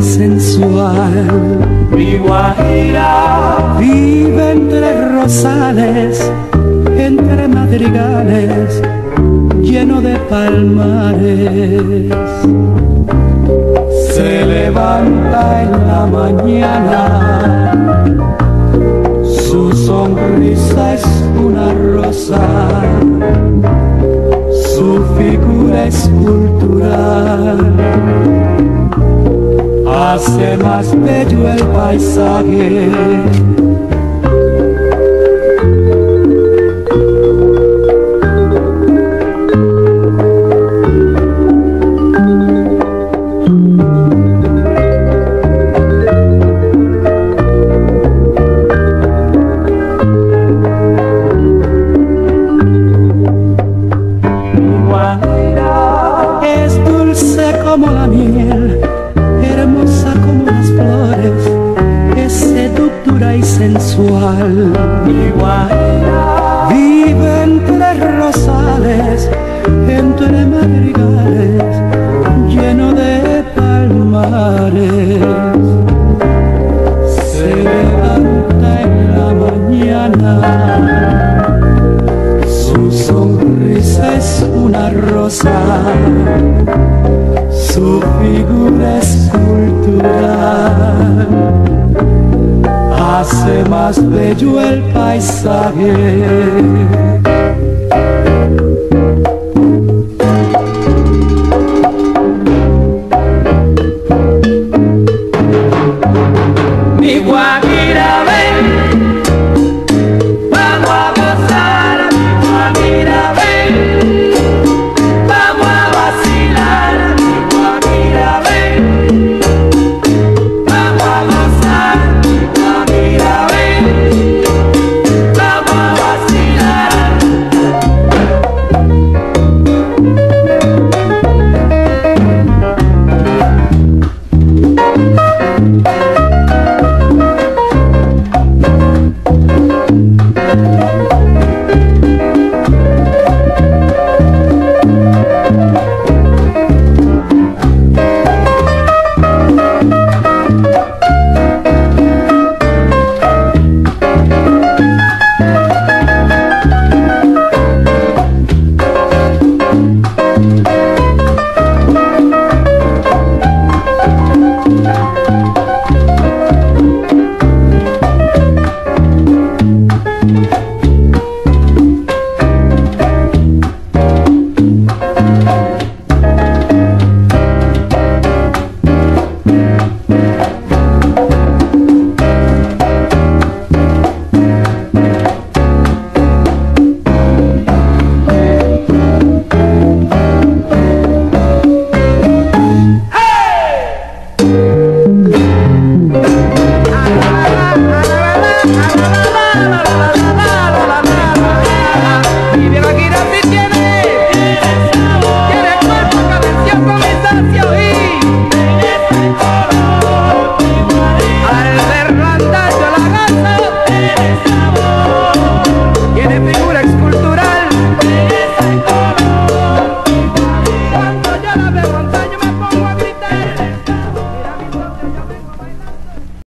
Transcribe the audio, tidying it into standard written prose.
sensual. Mi Guajira vive entre rosales, entre madrigales, lleno de palmares. Se levanta en la mañana, su sonrisa es una rosa, su figura escultural hace más bello el paisaje. Es dulce como la miel, hermosa como las flores, es seductora y sensual. Mi Guajira vive entre rosales, entre madrigales, lleno de palmares. Se levanta en la mañana, su sonrisa es una rosa, su figura escultural hace más bello el paisaje.